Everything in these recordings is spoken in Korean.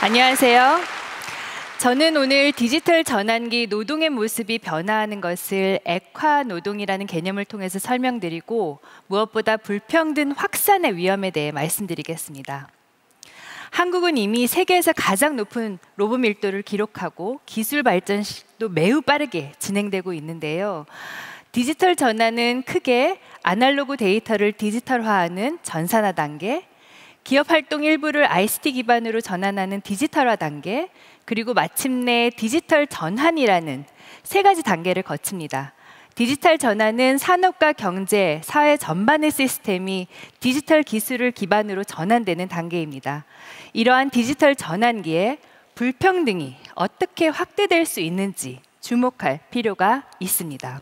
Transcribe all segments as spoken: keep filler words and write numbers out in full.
안녕하세요. 저는 오늘 디지털 전환기 노동의 모습이 변화하는 것을 액화 노동이라는 개념을 통해서 설명드리고 무엇보다 불평등 확산의 위험에 대해 말씀드리겠습니다. 한국은 이미 세계에서 가장 높은 로봇 밀도를 기록하고 기술 발전도 매우 빠르게 진행되고 있는데요. 디지털 전환은 크게 아날로그 데이터를 디지털화하는 전산화 단계, 기업 활동 일부를 아이씨티 기반으로 전환하는 디지털화 단계, 그리고 마침내 디지털 전환이라는 세 가지 단계를 거칩니다. 디지털 전환은 산업과 경제, 사회 전반의 시스템이 디지털 기술을 기반으로 전환되는 단계입니다. 이러한 디지털 전환기에 불평등이 어떻게 확대될 수 있는지 주목할 필요가 있습니다.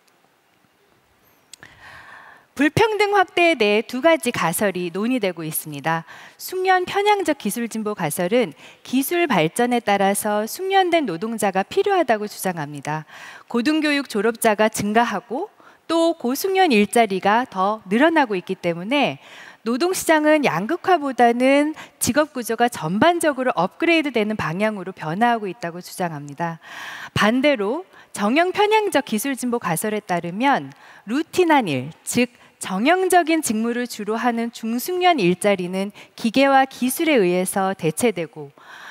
불평등 확대에 대해 두 가지 가설이 논의되고 있습니다. 숙련 편향적 기술 진보 가설은 기술 발전에 따라서 숙련된 노동자가 필요하다고 주장합니다. 고등교육 졸업자가 증가하고 또 고숙련 일자리가 더 늘어나고 있기 때문에 노동시장은 양극화보다는 직업 구조가 전반적으로 업그레이드되는 방향으로 변화하고 있다고 주장합니다. 반대로 정형 편향적 기술 진보 가설에 따르면 루틴한 일, 즉 정형적인 직무를 주로 하는 중숙련 일자리는 기계와 기술에 의해서 대체되고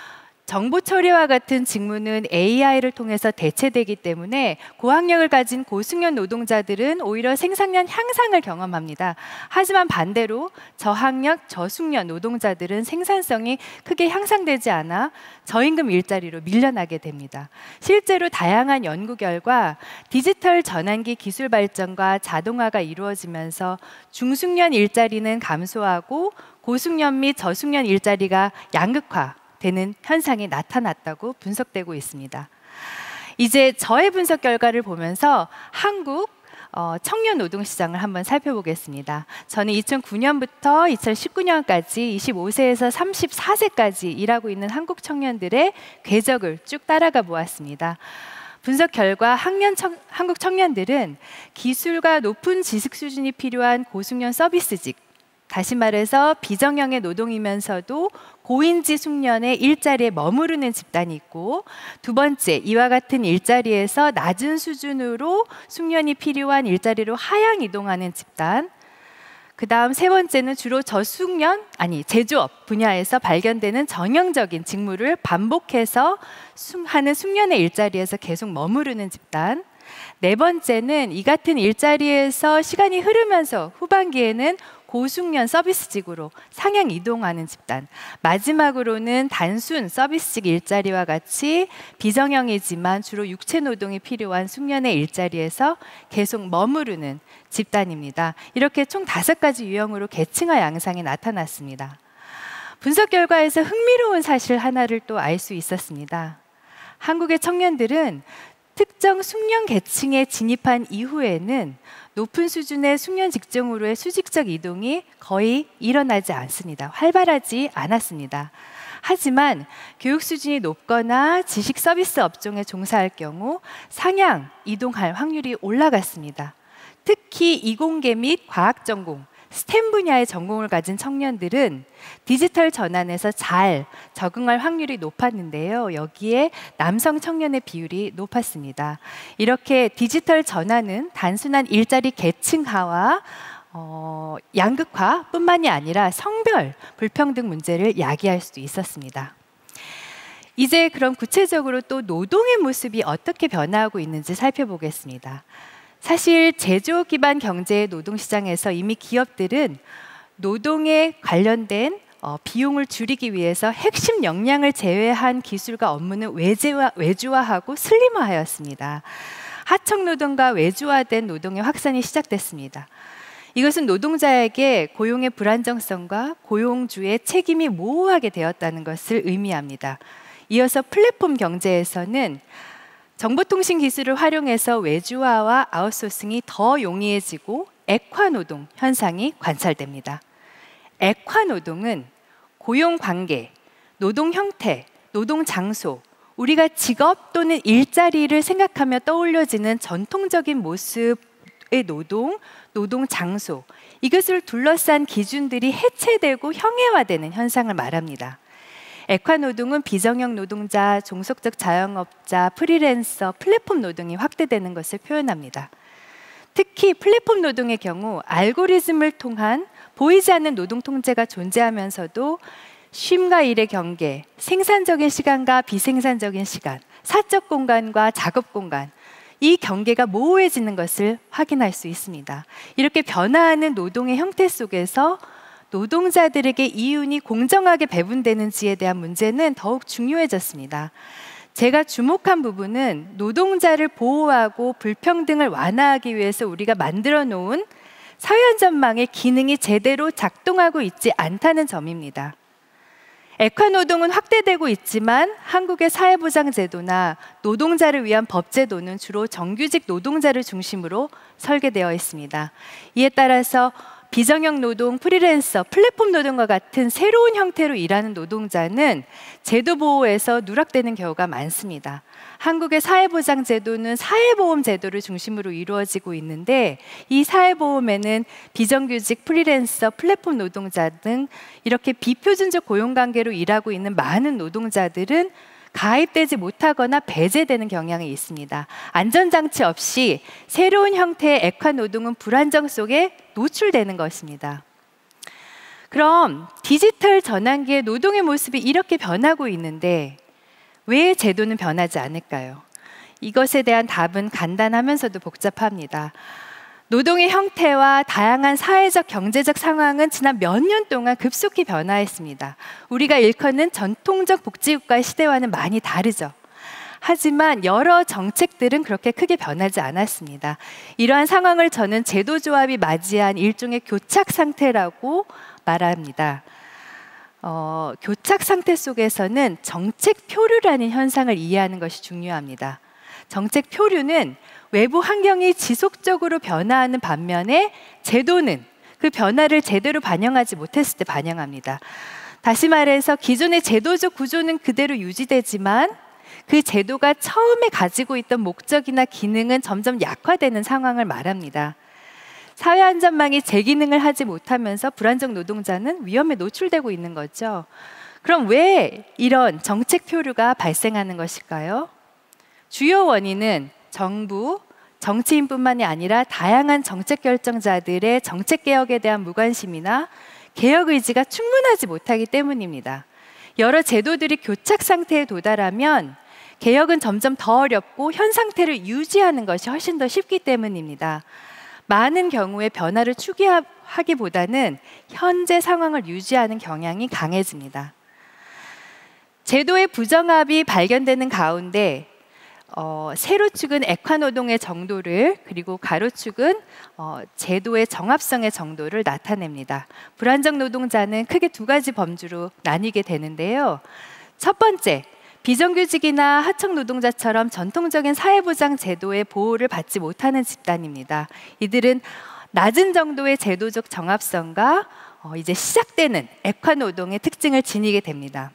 정보 처리와 같은 직무는 에이아이를 통해서 대체되기 때문에 고학력을 가진 고숙련 노동자들은 오히려 생산량 향상을 경험합니다. 하지만 반대로 저학력, 저숙련 노동자들은 생산성이 크게 향상되지 않아 저임금 일자리로 밀려나게 됩니다. 실제로 다양한 연구 결과 디지털 전환기 기술 발전과 자동화가 이루어지면서 중숙련 일자리는 감소하고 고숙련 및 저숙련 일자리가 양극화 되는 현상이 나타났다고 분석되고 있습니다. 이제 저의 분석 결과를 보면서 한국 어, 청년 노동시장을 한번 살펴보겠습니다. 저는 이천구 년부터 이천십구 년까지 이십오 세에서 삼십사 세까지 일하고 있는 한국 청년들의 궤적을 쭉 따라가 보았습니다. 분석 결과 학년 청, 한국 청년들은 기술과 높은 지식 수준이 필요한 고숙련 서비스직, 다시 말해서 비정형의 노동이면서도 고인지 숙련의 일자리에 머무르는 집단이 있고, 두 번째, 이와 같은 일자리에서 낮은 수준으로 숙련이 필요한 일자리로 하향 이동하는 집단, 그 다음 세 번째는 주로 저숙련, 아니 제조업 분야에서 발견되는 전형적인 직무를 반복해서 하는 숙련의 일자리에서 계속 머무르는 집단, 네 번째는 이 같은 일자리에서 시간이 흐르면서 후반기에는 고숙련 서비스직으로 상향 이동하는 집단, 마지막으로는 단순 서비스직 일자리와 같이 비정형이지만 주로 육체 노동이 필요한 숙련의 일자리에서 계속 머무르는 집단입니다. 이렇게 총 다섯 가지 유형으로 계층화 양상이 나타났습니다. 분석 결과에서 흥미로운 사실 하나를 또 알 수 있었습니다. 한국의 청년들은 특정 숙련 계층에 진입한 이후에는 높은 수준의 숙련 직종으로의 수직적 이동이 거의 일어나지 않습니다. 활발하지 않았습니다. 하지만 교육 수준이 높거나 지식 서비스 업종에 종사할 경우 상향 이동할 확률이 올라갔습니다. 특히 이공계 및 과학 전공, 스템 분야의 전공을 가진 청년들은 디지털 전환에서 잘 적응할 확률이 높았는데요. 여기에 남성 청년의 비율이 높았습니다. 이렇게 디지털 전환은 단순한 일자리 계층화와 어, 양극화뿐만이 아니라 성별 불평등 문제를 야기할 수도 있었습니다. 이제 그럼 구체적으로 또 노동의 모습이 어떻게 변화하고 있는지 살펴보겠습니다. 사실 제조업 기반 경제의 노동시장에서 이미 기업들은 노동에 관련된 어, 비용을 줄이기 위해서 핵심 역량을 제외한 기술과 업무는 외제화, 외주화하고 슬림화하였습니다. 하청 노동과 외주화된 노동의 확산이 시작됐습니다. 이것은 노동자에게 고용의 불안정성과 고용주의 책임이 모호하게 되었다는 것을 의미합니다. 이어서 플랫폼 경제에서는 정보통신 기술을 활용해서 외주화와 아웃소싱이 더 용이해지고 액화노동 현상이 관찰됩니다. 액화노동은 고용관계, 노동 형태, 노동 장소, 우리가 직업 또는 일자리를 생각하며 떠올려지는 전통적인 모습의 노동, 노동 장소, 이것을 둘러싼 기준들이 해체되고 형해화되는 현상을 말합니다. 액화노동은 비정형 노동자, 종속적 자영업자, 프리랜서, 플랫폼 노동이 확대되는 것을 표현합니다. 특히 플랫폼 노동의 경우 알고리즘을 통한 보이지 않는 노동 통제가 존재하면서도 쉼과 일의 경계, 생산적인 시간과 비생산적인 시간, 사적 공간과 작업 공간, 이 경계가 모호해지는 것을 확인할 수 있습니다. 이렇게 변화하는 노동의 형태 속에서 노동자들에게 이윤이 공정하게 배분되는지에 대한 문제는 더욱 중요해졌습니다. 제가 주목한 부분은 노동자를 보호하고 불평등을 완화하기 위해서 우리가 만들어 놓은 사회안전망의 기능이 제대로 작동하고 있지 않다는 점입니다. 액화노동은 확대되고 있지만 한국의 사회보장제도나 노동자를 위한 법제도는 주로 정규직 노동자를 중심으로 설계되어 있습니다. 이에 따라서 비정형 노동, 프리랜서, 플랫폼 노동과 같은 새로운 형태로 일하는 노동자는 제도 보호에서 누락되는 경우가 많습니다. 한국의 사회보장제도는 사회보험제도를 중심으로 이루어지고 있는데 이 사회보험에는 비정규직, 프리랜서, 플랫폼 노동자 등 이렇게 비표준적 고용관계로 일하고 있는 많은 노동자들은 가입되지 못하거나 배제되는 경향이 있습니다. 안전장치 없이 새로운 형태의 액화노동은 불안정 속에 노출되는 것입니다. 그럼 디지털 전환기의 노동의 모습이 이렇게 변하고 있는데 왜 제도는 변하지 않을까요? 이것에 대한 답은 간단하면서도 복잡합니다. 노동의 형태와 다양한 사회적, 경제적 상황은 지난 몇 년 동안 급속히 변화했습니다. 우리가 일컫는 전통적 복지국가의 시대와는 많이 다르죠. 하지만 여러 정책들은 그렇게 크게 변하지 않았습니다. 이러한 상황을 저는 제도조합이 맞이한 일종의 교착 상태라고 말합니다. 어, 교착 상태 속에서는 정책 표류라는 현상을 이해하는 것이 중요합니다. 정책 표류는 외부 환경이 지속적으로 변화하는 반면에 제도는 그 변화를 제대로 반영하지 못했을 때 반영합니다. 다시 말해서 기존의 제도적 구조는 그대로 유지되지만 그 제도가 처음에 가지고 있던 목적이나 기능은 점점 약화되는 상황을 말합니다. 사회안전망이 제 기능을 하지 못하면서 불안정 노동자는 위험에 노출되고 있는 거죠. 그럼 왜 이런 정책 표류가 발생하는 것일까요? 주요 원인은 정부, 정치인뿐만이 아니라 다양한 정책 결정자들의 정책 개혁에 대한 무관심이나 개혁 의지가 충분하지 못하기 때문입니다. 여러 제도들이 교착 상태에 도달하면 개혁은 점점 더 어렵고 현 상태를 유지하는 것이 훨씬 더 쉽기 때문입니다. 많은 경우에 변화를 추구하기보다는 현재 상황을 유지하는 경향이 강해집니다. 제도의 부정합이 발견되는 가운데 어, 세로축은 액화노동의 정도를, 그리고 가로축은 어, 제도의 정합성의 정도를 나타냅니다. 불안정 노동자는 크게 두 가지 범주로 나뉘게 되는데요. 첫 번째, 비정규직이나 하청 노동자처럼 전통적인 사회보장 제도의 보호를 받지 못하는 집단입니다. 이들은 낮은 정도의 제도적 정합성과 어, 이제 시작되는 액화노동의 특징을 지니게 됩니다.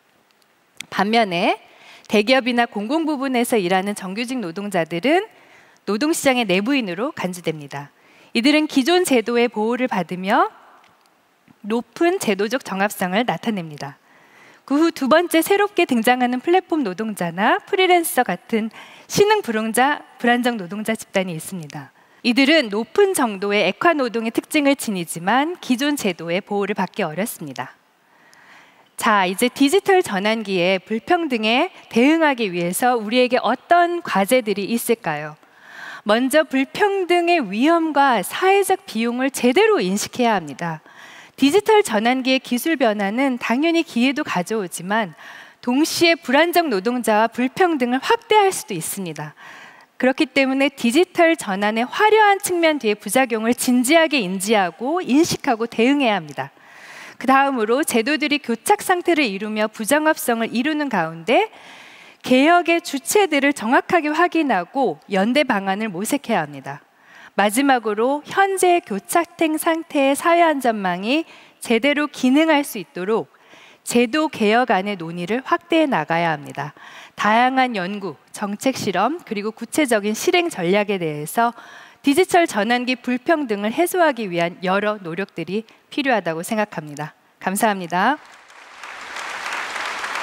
반면에 대기업이나 공공부문에서 일하는 정규직 노동자들은 노동시장의 내부인으로 간주됩니다. 이들은 기존 제도의 보호를 받으며 높은 제도적 정합성을 나타냅니다. 그 후 두 번째 새롭게 등장하는 플랫폼 노동자나 프리랜서 같은 신흥 불응자, 불안정 노동자 집단이 있습니다. 이들은 높은 정도의 액화노동의 특징을 지니지만 기존 제도의 보호를 받기 어렵습니다. 자, 이제 디지털 전환기에 불평등에 대응하기 위해서 우리에게 어떤 과제들이 있을까요? 먼저 불평등의 위험과 사회적 비용을 제대로 인식해야 합니다. 디지털 전환기의 기술 변화는 당연히 기회도 가져오지만 동시에 불안정 노동자와 불평등을 확대할 수도 있습니다. 그렇기 때문에 디지털 전환의 화려한 측면 뒤의 부작용을 진지하게 인지하고 인식하고 대응해야 합니다. 그 다음으로 제도들이 교착 상태를 이루며 부정합성을 이루는 가운데 개혁의 주체들을 정확하게 확인하고 연대 방안을 모색해야 합니다. 마지막으로 현재 교착된 상태의 사회안전망이 제대로 기능할 수 있도록 제도 개혁안의 논의를 확대해 나가야 합니다. 다양한 연구, 정책 실험, 그리고 구체적인 실행 전략에 대해서 디지털 전환기 불평등을 해소하기 위한 여러 노력들이 필요하다고 생각합니다. 감사합니다.